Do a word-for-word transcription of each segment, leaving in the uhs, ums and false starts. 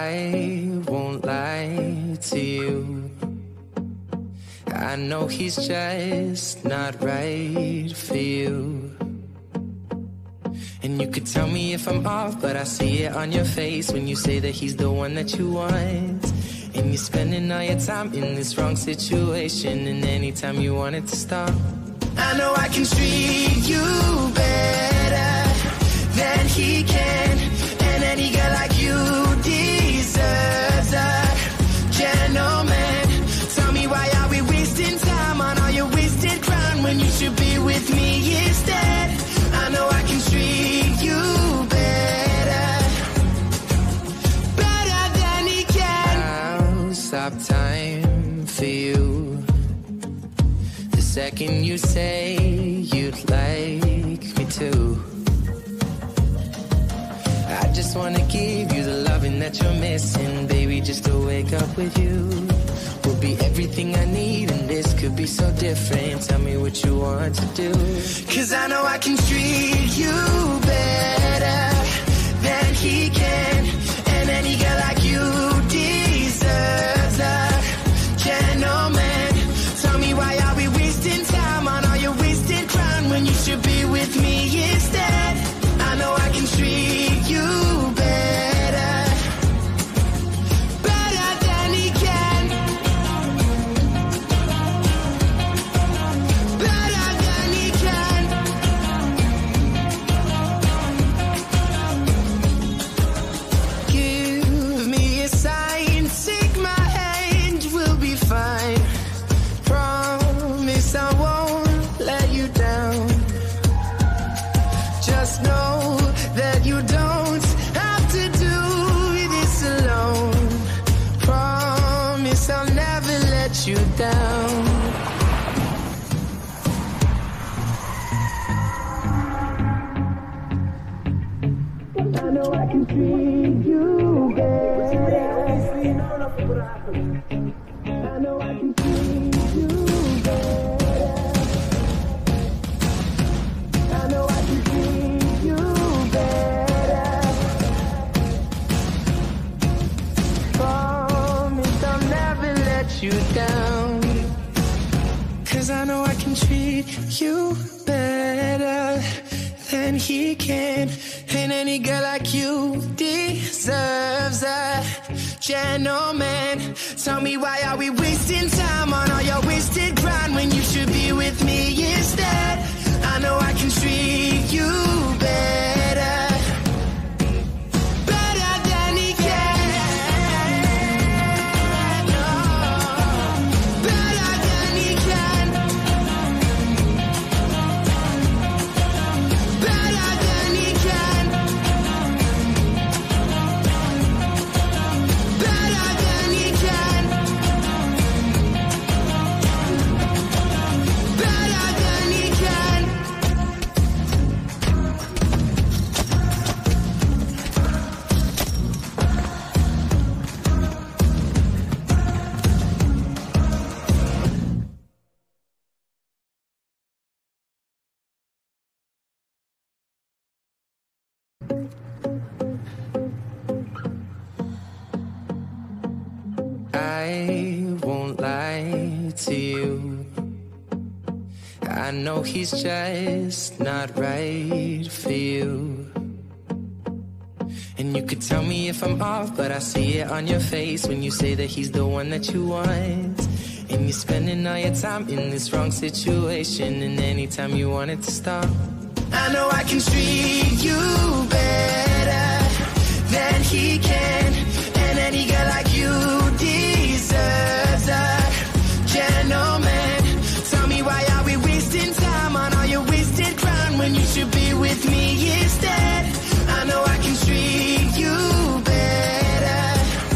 I won't lie to you. I know he's just not right for you. And you could tell me if I'm off, but I see it on your face when you say that he's the one that you want. And you're spending all your time in this wrong situation, and anytime you want it to stop, I know I can treat you better than he can. And any girl like you deserves a gentleman. Tell me, why are we wasting time on all your wasted crown when you should be with me instead? I know I can treat you better, better than he can. I'll stop time for you the second you say you'd like me to. I just wanna give you the loving that you're missing, baby, just to wake up with you will be everything I need, and this could be so different. Tell me what you want to do, 'cause I know I can treat you better than he can. And any girl like you deserves a gentleman. Tell me, why are we wasting time on all your wasted crown when you should be with me instead? I know I can treat you better, better than he can, better than he can. Give me a sign, take my hand, we'll be fine. Promise I won't let you down. Just know that you don't have to do this alone. Promise I'll never let you down. I know I can treat you better. I know I can treat you better. I know I can treat you better. Promise I'll never let you down, 'cause I know I can treat you better than he can. And any girl like you deserves a gentleman. Tell me, why are we wasting time on all your wasted grind when you should be with me instead? I know I can treat you better, better than he can. Oh, better than he can, better than he can, better than he can, better than he can. I won't lie to you. I know he's just not right for you. And you could tell me if I'm off, but I see it on your face when you say that he's the one that you want. And you're spending all your time in this wrong situation, and anytime you want it to stop, I know I can treat you better than he can. And any girl like you deserves a gentleman. Tell me, why are we wasting time on all your wasted crown when you should be with me instead? I know I can treat you better,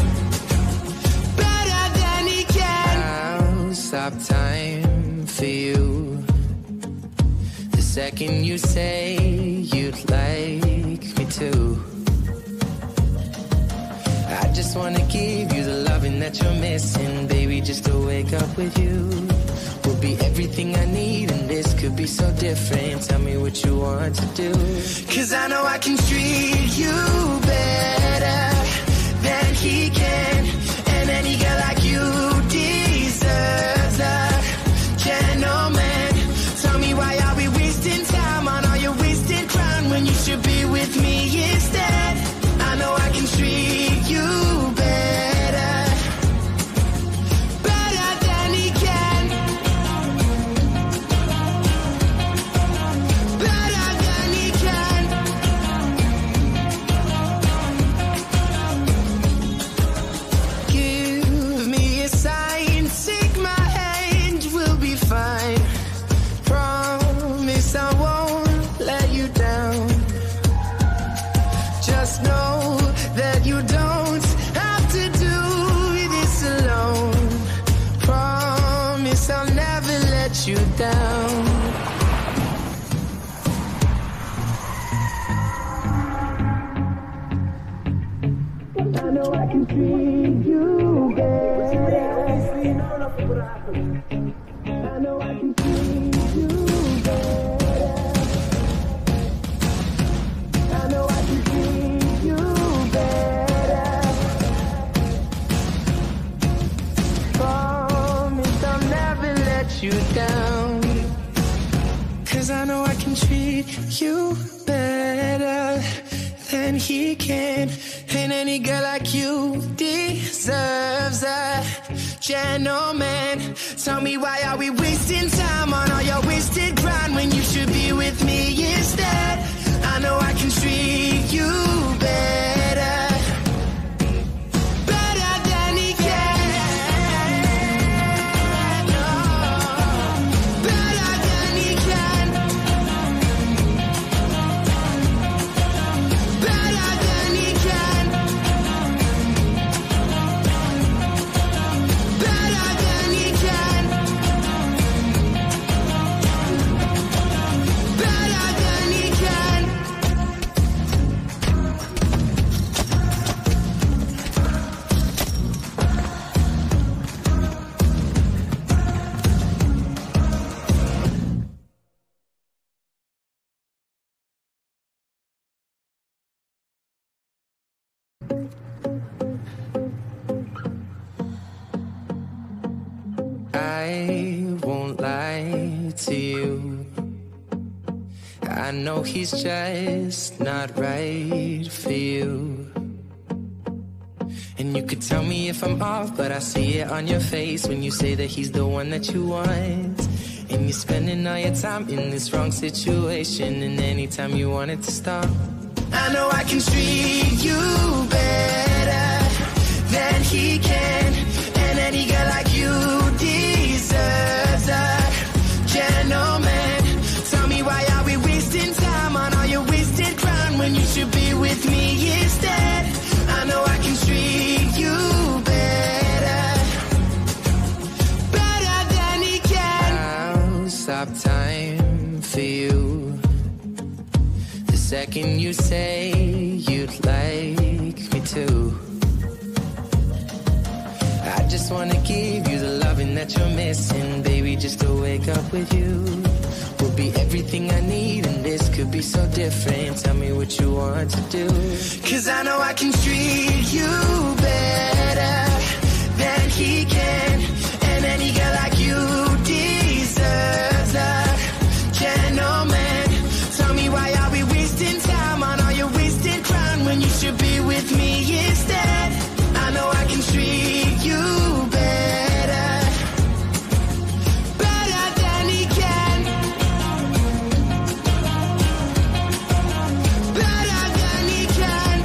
better than he can. I'll stop time for you the second you say you'd like me to. I just wanna give you the loving that you're missing, baby, just to wake up with you will be everything I need, and this could be so different. Tell me what you want to do, 'cause I know I can treat you better than he can. And any girl like you deserves a gentleman. Tell me, why are we wasting time on all your wasted crown when you should be with me instead? I know I can treat you better, better than he can, better than he can. Give me a sign, take my hand, we'll be fine. Promise I won't let you down. Just know that you don't have to do this alone. Promise I'll never let you down. I know I can treat you better. I know I can treat you better. I know I can treat you better. Promise I'll never let you down. Cause I know I can treat you better than he can. And any girl like you deserves a gentleman. Tell me, why are we wasting time on all your wasted grind when you should be with me instead? I know I can treat you better, better than he can. No, better than he can, better than he can, better than he can, better than he can. I won't lie to you. I know he's just not right for you. And you could tell me if I'm off, but I see it on your face when you say that he's the one that you want. And you're spending all your time in this wrong situation, and anytime you want it to stop, I know I can treat you better than he can. And any girl like you deserves a gentleman. Tell me, why are we wasting time on all your wasted crown when you should be with me instead? I know I can treat you better, better than he can. I'll stop time for you the second you say you'd like me to. I just wanna give you the loving that you're missing, baby, just to wake up with you will be everything I need, and this could be so different. Tell me what you want to do, cause I know I can treat you better than he can. And any girl like you deserves a gentleman. Tell me, why are we wasting time on all your wasted crown when you should be with me instead? I know I can treat you better, better than he can, better than he can.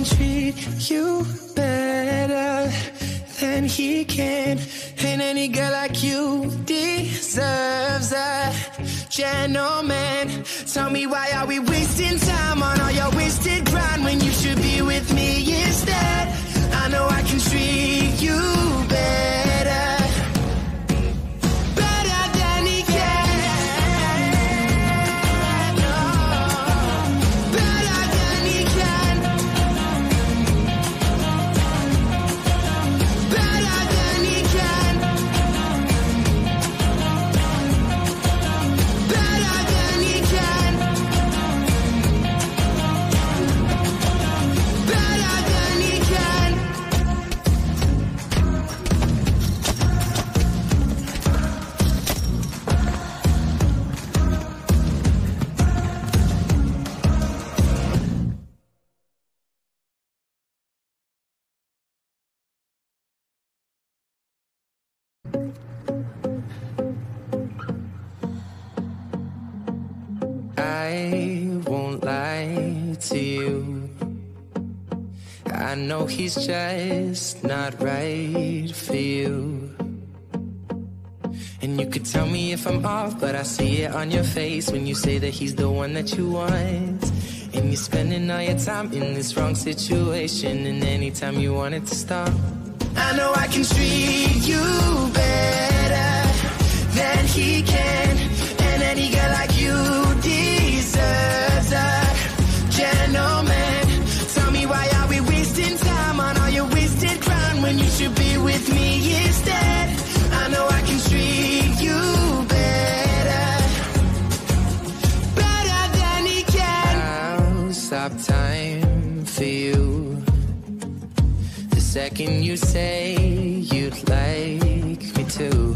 can treat you better than he can. And any girl like you deserves a gentleman. Tell me, why are we wasting time on all your wasted grind when you should be with me instead? I know I can treat you better, better than he can. No, better than he can. Better than he can. Better than he can. Better than he can. I won't lie to you. I know he's just not right for you. And you could tell me if I'm off, but I see it on your face when you say that he's the one that you want. And you're spending all your time in this wrong situation, and anytime you want it to stop, I know I can treat you better than he can. And any girl like you deserves a gentleman. Tell me, why are we wasting time on all your wasted crown when you should be with me instead? I know I can treat you better, better than he can. I'll stop time for you the second you say you'd like me to.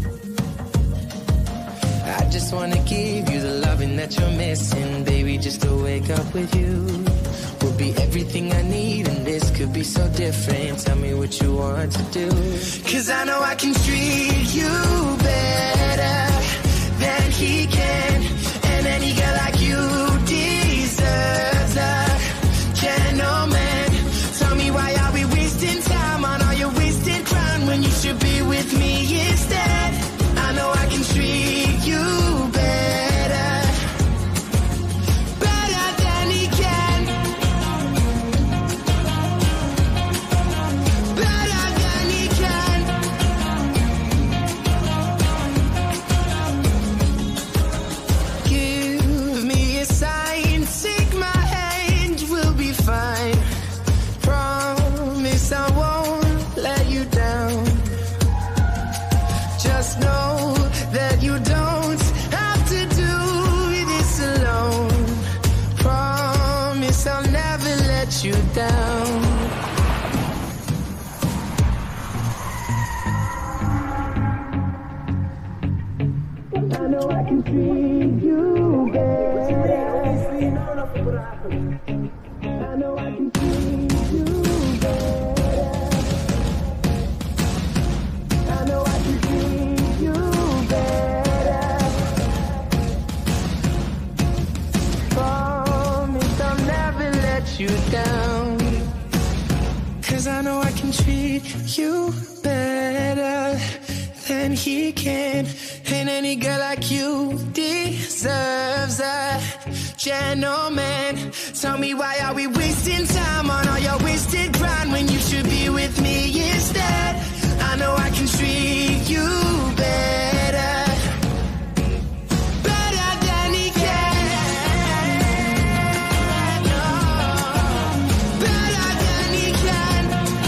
I just wanna give you the loving that you're missing, baby, just to wake up with you will be everything I need, and this could be so different. Tell me what you want to do, 'cause I know I can treat you better than he can. And any girl like you deserves a gentleman. Tell me, why are we wasting time on all your wasted crown when you should be with me instead? I know I can treat you better, better than he can. Better than he can. Give me a sign, take my hand, we'll be fine. Promise I won't let you down. Just know that you don't have to do this alone. Promise I'll never let you down. I know I can treat you better. I know I can treat you better. I know I can treat you better. Promise I'll never let you down, 'cause I know I can treat you better than he can. And any girl like you deserves a gentleman. Tell me, why are we wasting time on all your wasted grind when you should be with me instead? I know I can treat you better, better than he can. No, better than he can.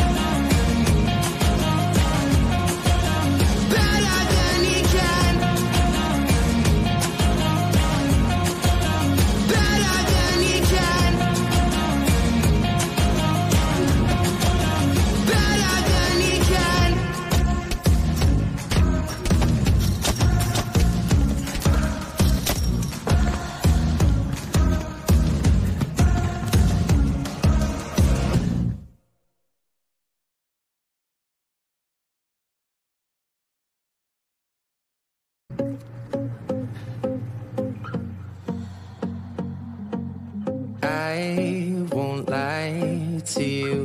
Better than he can. Better than he can. to you.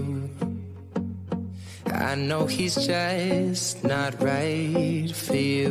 I know he's just not right for you.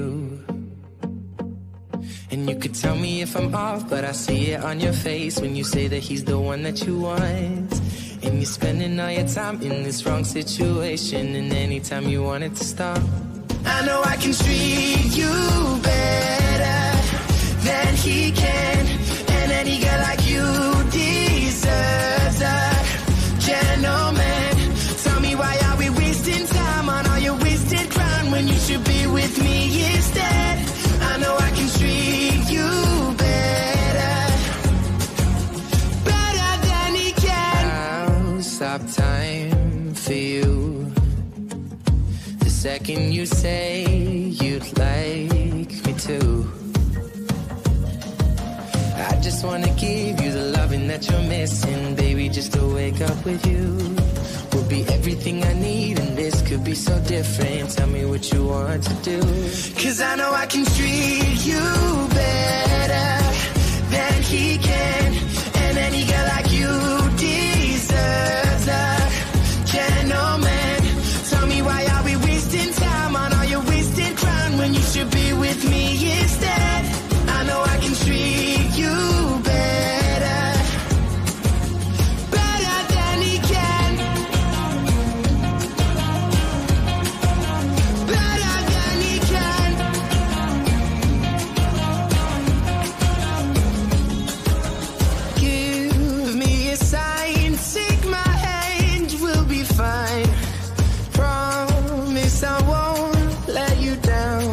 And you could tell me if I'm off, but I see it on your face when you say that he's the one that you want. And you're spending all your time in this wrong situation, and anytime you want it to stop, I know I can treat you better than he can. And any girl like you deserves a gentleman. Tell me, why are we wasting time on all your wasted crown when you should be with me instead? I know I can treat you better, better than he can. I'll stop time for you the second you say you'd like me to. I just wanna give you the loving that you're missing, baby, just to wake up with you will be everything I need, and this could be so different. Tell me what you want to do, 'cause I know I can treat you better than he can. And any girl like you deserves a gentleman. Tell me, why are we wasting time on all your wasted crown when you should be with me instead? I know I can treat you better, better than he can, better than he can. Give me a sign, take my hand, we'll be fine. Promise I won't let you down.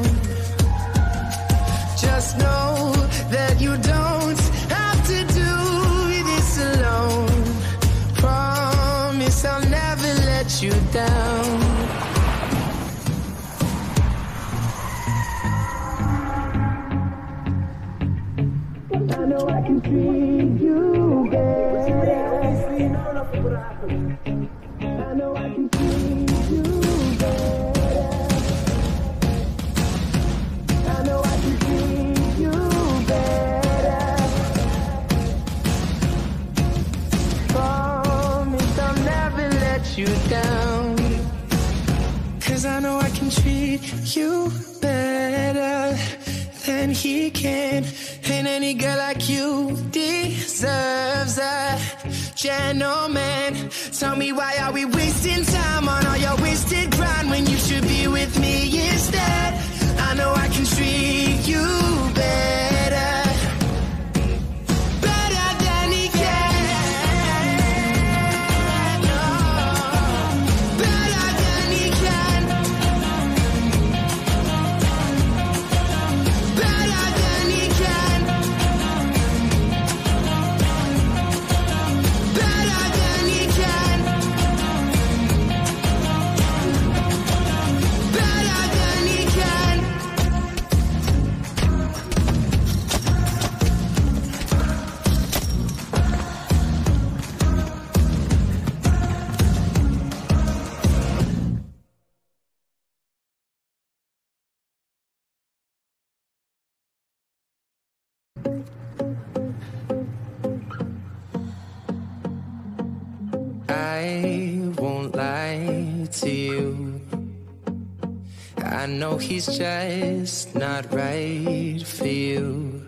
Just know that you don't have to do this alone. Promise I'll never let you down. I know I can treat you better. I know I can treat you better. I know I can treat you better. Promise I'll never let you down, 'cause I know I can treat you better than he can. And any girl like you deserves a gentleman. Tell me, why are we wasting time on all your wasted grind when you should be with me instead? I know I can treat you better, better than he can. No, better than he can, better than he can, better than he can, better than he can. I won't lie to you. I know he's just not right for you.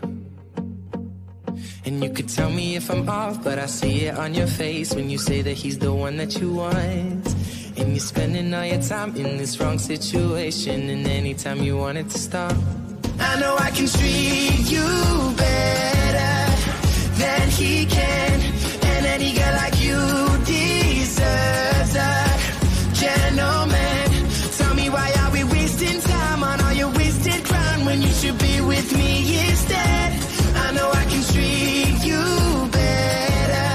And you could tell me if I'm off, but I see it on your face when you say that he's the one that you want. And you're spending all your time in this wrong situation, and anytime you want it to stop, I know I can treat you better than he can. And any girl like you deserves a gentleman. Tell me, why are we wasting time on all your wasted crown when you should be with me instead? I know I can treat you better,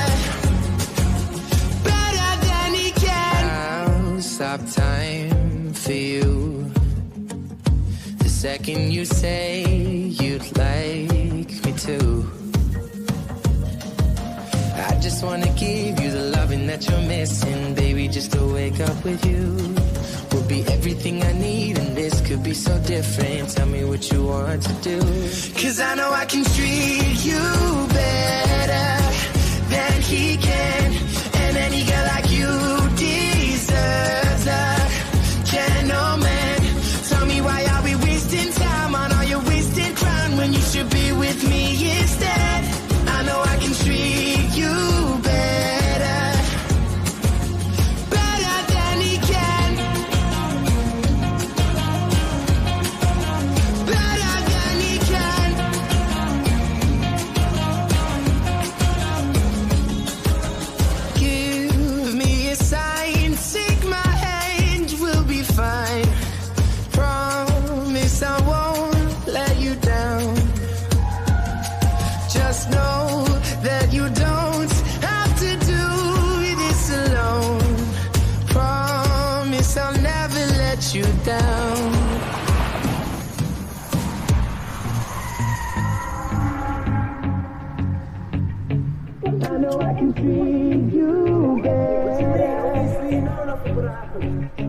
better than he can. I'll stop time for you the second you say you'd like me to. I just wanna give you the loving that you're missing, baby, just to wake up with you will be everything I need, and this could be so different. Tell me what you want to do, 'cause I know I can treat you better than he can. And any girl like you what happened.